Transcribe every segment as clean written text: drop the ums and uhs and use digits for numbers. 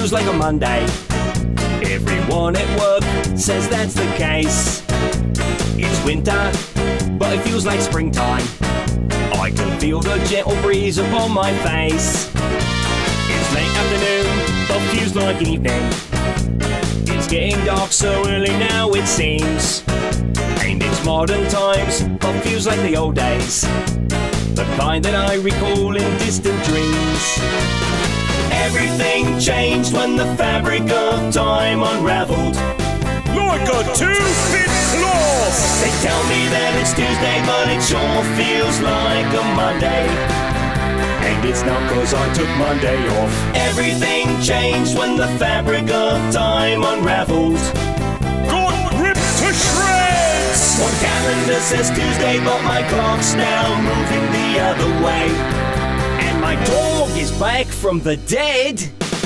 feels like a Monday. Everyone at work says that's the case. It's winter, but it feels like springtime. I can feel the gentle breeze upon my face. It's late afternoon, but feels like evening. It's getting dark so early now it seems. And it's modern times, but feels like the old days, the kind that I recall in distant dreams. Everything changed when the fabric of time unraveled Like a two-bit cloth! They tell me that it's Tuesday, but it sure feels like a Monday. And it's not 'cause I took Monday off. Everything changed when the fabric of time unraveled. Got ripped to shreds! One calendar says Tuesday, but my clock's now moving the other way. And my dog is back from the dead.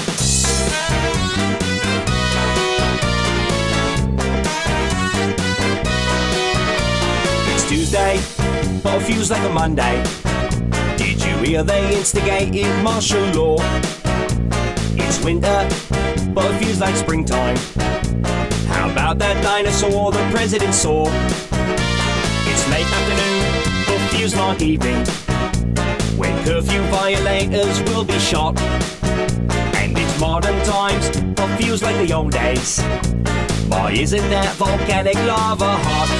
It's Tuesday, but it feels like a Monday. Did you hear they instigated martial law? It's winter, but it feels like springtime. How about that dinosaur the president saw? It's late afternoon, but feels like evening, when curfew violators will be shot. And it's modern times, but feels like the old days. Why isn't that volcanic lava hot?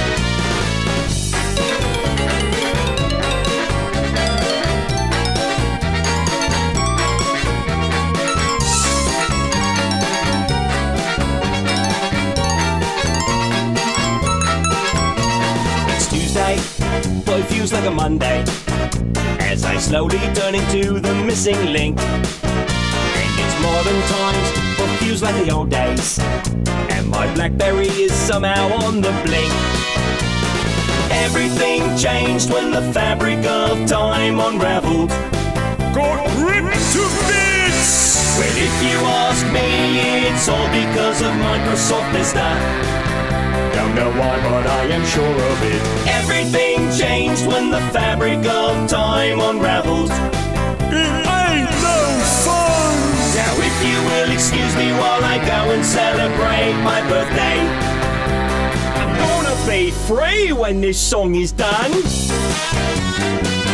But it feels like a Monday, as I slowly turn into the missing link. And it's modern times, but feels like the old days, and my BlackBerry is somehow on the blink. Everything changed when the fabric of time unraveled. Got ripped to bits! Well, if you ask me, it's all because of Microsoft Vista. Don't know why, but I am sure of it. Everything changed when the fabric of time unraveled. It ain't no fun! Now if you will excuse me while I go and celebrate my birthday. I'm gonna be free when this song is done.